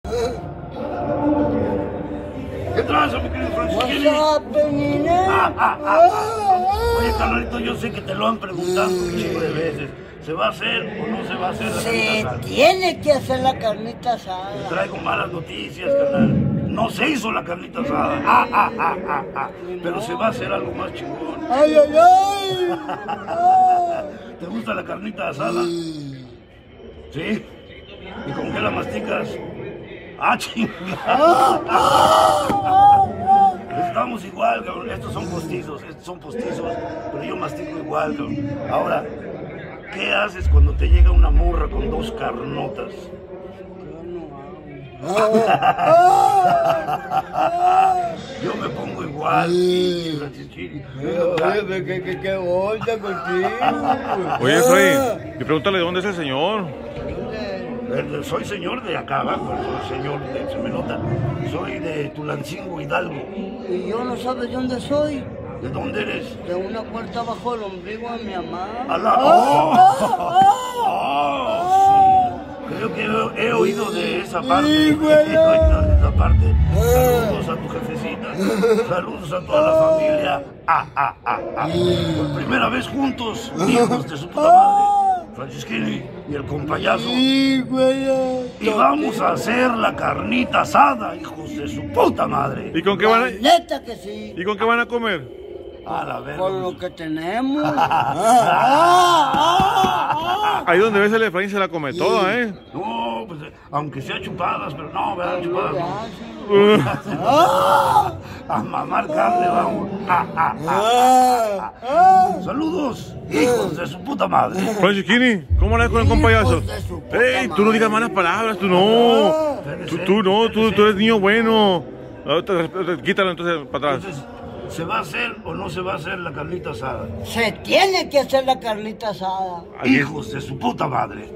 ¿Qué tranza, mi querido Francisquini? What's up, nene? Oye, carnalito, yo sé que te lo han preguntado un chico de veces. ¿Se va a hacer o no se va a hacer la carnita Se asada? tiene que hacer la carnita Te asada. traigo malas noticias, carnal. No se hizo la carnita asada. Pero se va a hacer algo más chingón. ¡Ay, ay, ay! ¿Te gusta la carnita asada? ¿Sí? ¿Y con qué la masticas? ¡Ah, chingada! Estamos igual, cabrón. Estos son postizos, pero yo mastico igual, cabrón. Ahora, ¿qué haces cuando te llega una morra con dos carnotas? Yo me pongo igual, Francisquini. ¿Qué onda contigo? Oye, Freddy, y pregúntale de dónde es el señor. Soy señor de acá abajo, soy señor de, se me nota. Soy de Tulancingo, Hidalgo. Y yo no sabes de dónde soy. ¿De dónde eres? De una puerta bajo el ombligo a mi mamá. Sí. Creo que he oído de esa parte. Sí, güey. He oído de esa parte. Saludos a tu jefecita. Saludos a toda la familia. Por primera vez juntos, hijos de su puta madre. Francisquini y el compayazo. Sí, güey. Y vamos a hacer la carnita asada, hijos de su puta madre. ¿Y con qué van a, Neta que sí. ¿y con qué van a comer? A la verga. Con lo que tenemos. Ahí donde ves el Efraín se la come toda, ¿eh? No, pues aunque sea chupadas, pero no, vean chupadas no. A mamar carne, vamos. Saludos, hijos de su puta madre. Francisquini, ¿cómo le das con el compayazo? Hijos de su puta ¡Ey! Tú no digas malas palabras, tú no. Tú eres niño bueno. Quítalo entonces para atrás. Entonces, ¿se va a hacer o no se va a hacer la carnita asada? Se tiene que hacer la carnita asada. Hijos de su puta madre.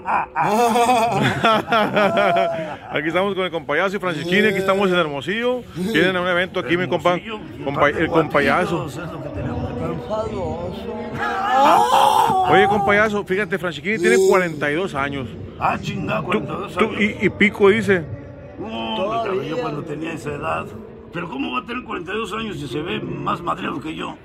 Aquí estamos con el compayazo y Francisquini, aquí estamos en Hermosillo. Vienen a un evento aquí, mi compa, el compayazo. Es lo que tenemos que hacer. Enfadoso. Oye, compayazo, fíjate, Francisquini tiene 42 años. Chinga, 42 años. Y Pico dice, No, hombre, yo cuando tenía esa edad. Pero ¿cómo va a tener 42 años si se ve más madreado que yo?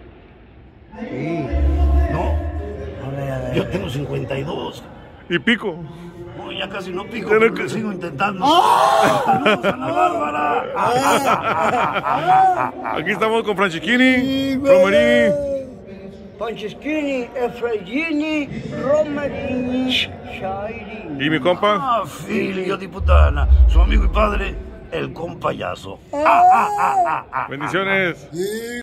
No, yo tengo 52. ¿y Pico? No, ya casi no pico, pero que sigo intentando. ¡Saludos, Ana Bárbara! Aquí estamos con Francisquini, Romerini. Francisquini, Efraini, Romerini, Shairi. Y mi compa. Filio di putana, su amigo y padre, el compayazo. Bendiciones.